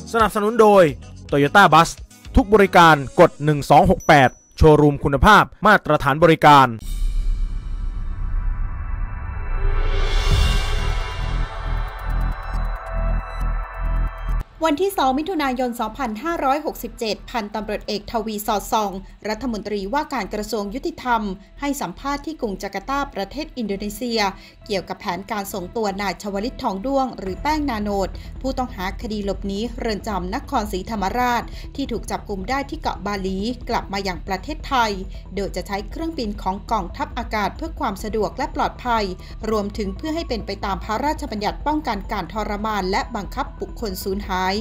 สนับสนุนโดย Toyota Bus ทุกบริการกด1268โชว์รูมคุณภาพมาตรฐานบริการวันที่ 2 มิถุนายน 2567 พันตำรวจเอกทวีสอดส่องรัฐมนตรีว่าการกระทรวงยุติธรรมให้สัมภาษณ์ที่กรุงจาการ์ตาประเทศอินโดนีเซียเกี่ยวกับแผนการส่งตัวนายชวลิตทองด้วงหรือแป้งนาโนดผู้ต้องหาคดีหลบหนีเรือนจำนครศรีธรรมราชที่ถูกจับกุมได้ที่เกาะบาหลีกลับมาอย่างประเทศไทยโดยจะใช้เครื่องบินของกองทัพอากาศเพื่อความสะดวกและปลอดภัยรวมถึงเพื่อให้เป็นไปตามพระราชบัญญัติป้องกันการทรมานและบังคับบุคคลสูญหาย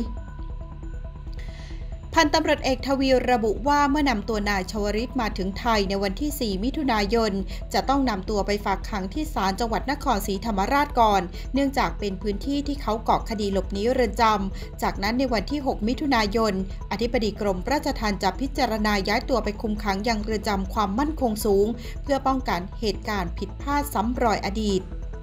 พันตำรวจเอกทวีระบุว่าเมื่อนำตัวนายชวลิตมาถึงไทยในวันที่ 4 มิถุนายนจะต้องนำตัวไปฝากขังที่ศาลจังหวัดนครศรีธรรมราชก่อนเนื่องจากเป็นพื้นที่ที่เขาเกาะคดีหลบหนีเรือนจำจากนั้นในวันที่ 6 มิถุนายนอธิบดีกรมราชทัณฑ์จะพิจารณาย้ายตัวไปคุมขังยังเรือนจำความมั่นคงสูงเพื่อป้องกันเหตุการณ์ผิดพลาดซ้ำรอยอดีต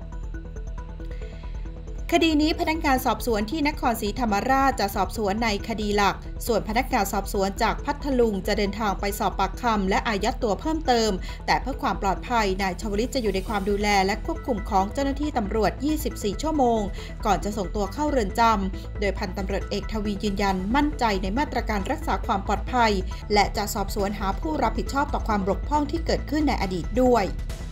คดีนี้พนักงานสอบสวนที่นครศรีธรรมราชจะสอบสวนในคดีหลักส่วนพนักงานสอบสวนจากพัทลุงจะเดินทางไปสอบปากคำและอายัดตัวเพิ่มเติมแต่เพื่อความปลอดภัยนายชวลิตจะอยู่ในความดูแลและควบคุมของเจ้าหน้าที่ตำรวจ 24 ชั่วโมงก่อนจะส่งตัวเข้าเรือนจำโดยพันตำรวจเอกทวียืนยันมั่นใจในมาตรการรักษาความปลอดภัยและจะสอบสวนหาผู้รับผิดชอบต่อความบกพร่องที่เกิดขึ้นในอดีตด้วย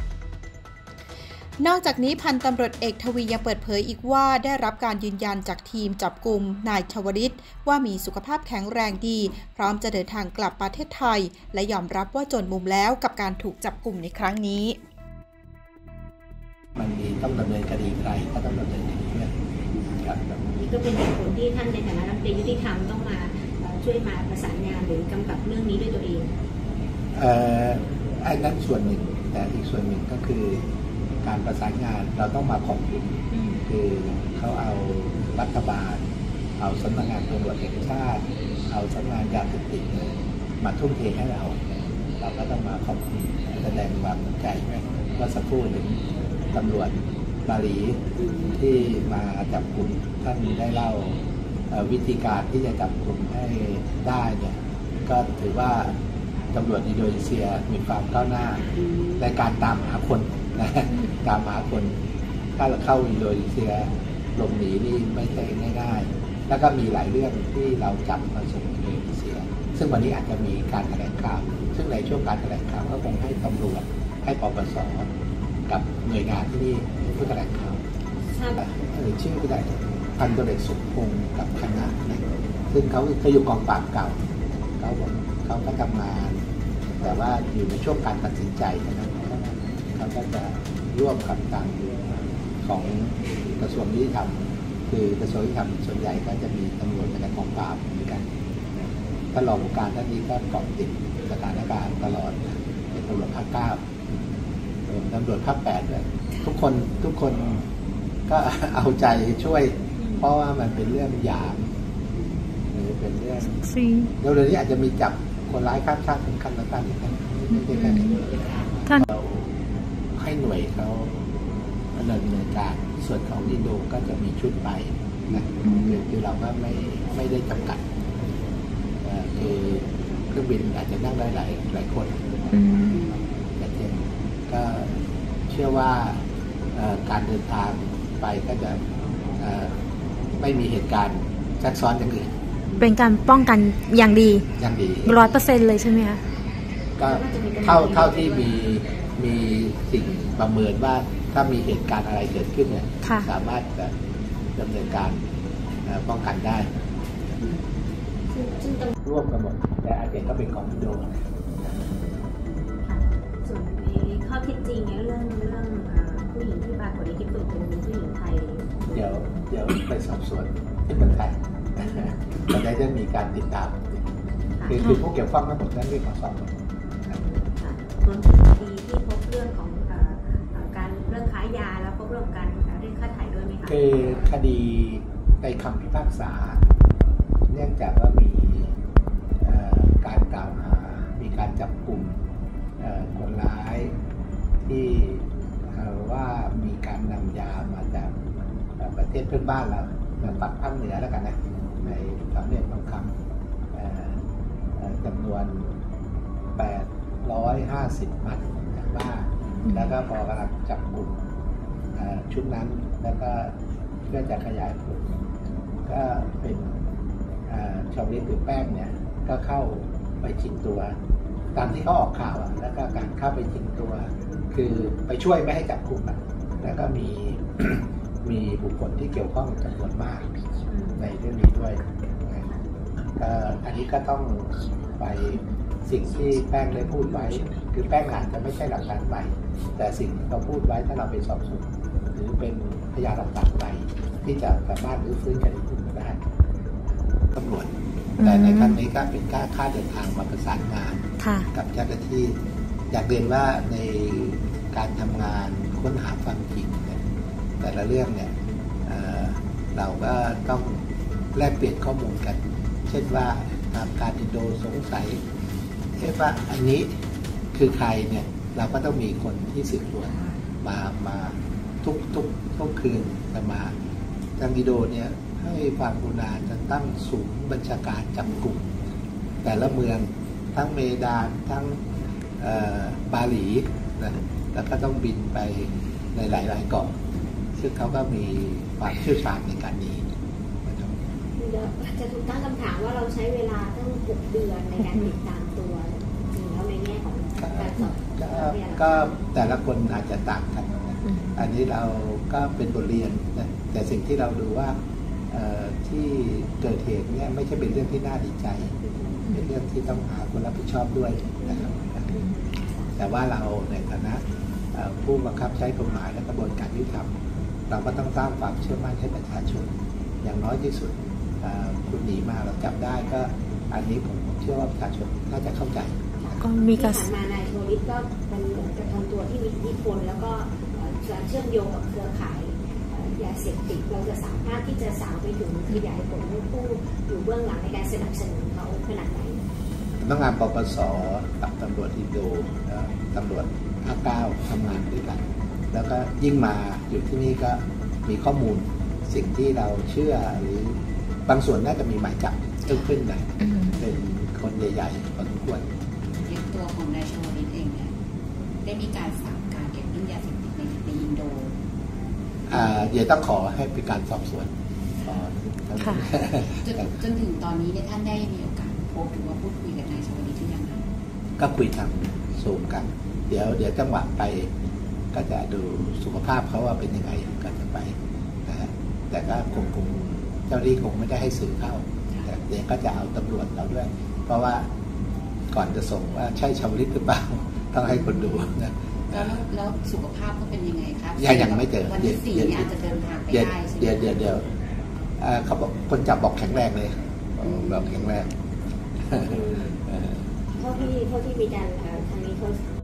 นอกจากนี้พันตำรวจเอกทวียังเปิดเผยอีกว่าได้รับการยืนยันจากทีมจับกุมนายชวลิตว่ามีสุขภาพแข็งแรงดีพร้อมจะเดินทางกลับประเทศไทยและยอมรับว่าจนมุมแล้วกับการถูกจับกุมในครั้งนี้มันมีต้องดำเนินคดีใครก็ต้องดำเนินคดีด้วยครับนี่ก็เป็นเหตุผลที่ท่านในฐานะรัฐมนตรียุติธรรมต้องมาช่วยมาประสานงานหรือกำกับเรื่องนี้ด้วยตัวเองไอ้นั้นส่วนหนึ่งแต่อีกส่วนหนึ่งก็คือการประสานงานเราต้องมาขอบคุณคือเขาเอารัฐบาลเอาสำนักงานตำรวจแห่งชาติเอาสำนักงานยาเสพติดมาทุ่มเทให้เราก็ต้องมาขอบคุณแสดงความใจว่าสักครู่หนึ่งตำรวจบาหลีที่มาจับกุมท่านได้เล่าวิธีการที่จะจับกุมให้ได้เนี่ยก็ถือว่าตำรวจอินโดนีเซียมีความก้าวหน้าในการตามหาคนตามหาคนถ้าเราเข้าอินโดนีเซียหลบหนีนี่ไม่ใช่ง่ายๆแล้วก็มีหลายเรื่องที่เราจับมาส่งอินโดนีเซียซึ่งวันนี้อาจจะมีการแถลงข่าวซึ่งในช่วงการแถลงข่าวก็คงให้ตำรวจให้ปปส.กับหน่วยงานที่นี่ผู้แถลงข่าวชื่อก็ได้พันตำรวจเอกสมพงศ์กับคณะซึ่งเขาอยู่กองปราบเก่าเขาก็ทำงานแต่ว่าอยู่ในช่วงการตัดสินใจนะครับเขาก็จะร่วมกับทางของกระทรวงยุติธรรมคือกระทรวงยุติธรรมส่วนใหญ่ก็จะมีตำรวจกับกองปราบเหมือนกันตลอดการท่านนี้ก็เกาะติดสถานการณ์ตลอดเป็นตำรวจภาค 9ตำรวจภาค 8ด้วยทุกคนก็เอาใจช่วยเพราะว่ามันเป็นเรื่องหยาบหรือเป็นเรื่องเดี๋ยวนี้อาจจะมีจับคนร้ายข้ามชาติสำคัญต่างๆอีกนะไม่ใช่แค่นี้เราให้หน่วยเขาดำเนินการส่วนของอินโดก็จะมีชุดไปนะคือเราก็ไม่ได้จำกัดคือเครื่องบินอาจจะนั่งได้หลายคนแต่เช่นก็เชื่อว่าการเดินทางไปก็จะไม่มีเหตุการณ์ซับซ้อนอย่างอื่นเป็นการป้องกันอย่างดี100%เลยใช่ไหมคะก็เท่าที่มีสิ่งประเมินว่าถ้ามีเหตุการณ์อะไรเกิดขึ้นเนี่ยสามารถจะดำเนินการป้องกันได้ร่วมกันหมดแต่อาจจะก็เป็นของอินโดส่วนนี้ข้อเท็จจริงเรื่องผู้หญิงที่ปรากฏในคลิปเป็นผู้หญิงไทยเดี๋ยวไปสอบสวนที่เมืองไทยเราจะมีการติดตามคือผู้เกี่ยวข้องทั้งหมดนั้นเรียกมาสอบรวมถึงคดีที่พบเรื่องของการเรื่องค้ายาแล้วพบเรื่องการเรียกค่าถ่ายด้วยไหมคะคือคดีในคำพิพากษาเนื่องจากว่ามีการกล่าวหามีการจับกลุ่มคนร้ายที่ว่ามีการนำยามาจากประเทศเพื่อนบ้านเราฝั่งภาคเหนือแล้วกันนะในสามเหลี่ยมทองคำจำนวน850 มัดจากบ้านแล้วก็พอกำลังจับกลุ่มชุดนั้นแล้วก็เพื่อจะขยายผลก็เป็นชาวลิตหรือแป้งเนี่ยก็เข้าไปชิงตัวตามที่เขาออกข่าวแล้วก็การเข้าไปชิงตัวคือไปช่วยไม่ให้จับกลุ่มแล้วก็มี มีบุคคลที่เกี่ยวข้องจำนวนมากในเรื่องนี้ด้วยอันนี้ก็ต้องไปสิ่งที่แป้งได้พูดไว้คือแป้งอาจจะไม่ใช่หลักฐานใหม่แต่สิ่งที่เราพูดไว้ถ้าเราไปสอบสวนหรือเป็นพยานหลักฐานใหม่ที่จะสามารถรื้อฟื้นคดีขึ้นมาได้ตำรวจแต่ในครั้งนี้ก็เป็นค่าเดินทางมาประสานงานกับเจ้าหน้าที่อยากเรียนว่าในการทำงานค้นหาความจริงแต่ละเรื่องเนี่ยเราก็ต้องแลกเปลี่ยนข้อมูลกันเช่นว่าทางการอินโดสงสัยว่าอันนี้คือใครเนี่ยเราก็ต้องมีคนที่สืบสวนมาทุกคืนจะมาทางอินโดเนี่ยให้ความกรุณาจะตั้งศูนย์บัญชาการจับกลุ่มแต่ละเมืองทั้งเมดานทั้งบาหลีนะแล้วก็ต้องบินไปในหลายๆเกาะซึ่งเขาก็มีความเชี่ยวชาญในการนี้จะถูกตั้งคำถามว่าเราใช้เวลาตั้ง6 เดือนในการติดตามตัวจริงแล้วในแง่ของการสอบก็แต่ละคนอาจจะต่างกันอันนี้เราก็เป็นบทเรียนนะแต่สิ่งที่เราดูว่าที่เกิดเหตุเนี่ยไม่ใช่เป็นเรื่องที่น่าดีใจเป็นเรื่องที่ต้องหาคนรับผิดชอบด้วยนะครับแต่ว่าเราในฐานะผู้บังคับใช้กฎหมายและกระบวนการยุติธรรมเราก็ต้องสร้างความเชื่อมั่นให้ประชาชนอย่างน้อยที่สุดคุณหนีมาเราจับได้ก็อันนี้ผมเชื่อว่าประชาชนน่าจะเข้าใจก็มีการผ่านมานายโชลิตก็เป็นกระทำตัวที่มีอิทธิพลแล้วก็เชื่อมโยงกับเครือข่ายยาเสพติดเราจะสามารถที่จะสาวไปถึงขยายผลผู้อยู่เบื้องหลังในการสนับสนุนเขาขนาดไหนพนักงานปปส.กับตำรวจอินโดตำรวจภาค 9ทำงานด้วยกันแล้วก็ยิ่งมาอยู่ที่นี่ก็มีข้อมูลสิ่งที่เราเชื่อหรือบางส่วนน่าจะมีหมายจับเพิ่มขึ้นหน่อยเป็นคนใหญ่ๆพอสมควรอย่างตัวของนายชวลิตเองเนี่ยได้มีการสั่งการเก็บเรื่องยาเสพติดในอินโดเดี๋ยวต้องขอให้เป็นการสอบสวนจนถึงตอนนี้เนี่ยท่านได้มีโอกาสพบหรือว่าพูดคุยกับนายชวลิตหรือยังคะก็คุยทางซูมกันเดี๋ยวจังหวะไปก็จะดูสุขภาพเขาว่าเป็นยังไงกันไปนะแต่ก็คงเจ้าหน้าที่คงไม่ได้ให้สื่อเข้าแต่เดี๋ยวก็จะเอาตำรวจเราด้วยเพราะว่าก่อนจะส่งว่าใช่ชาวลิตหรือเปล่าต้องให้คนดูนะแล้วสุขภาพเขาเป็นยังไงครับยังไม่เจอวันที่4เนี่ยอาจจะเดินทางไปได้เดี๋ยวเขาบอกคนจับบอกแข็งแรงเลยแบบแข็งแรงเท่าที่มีการทางนี้เขา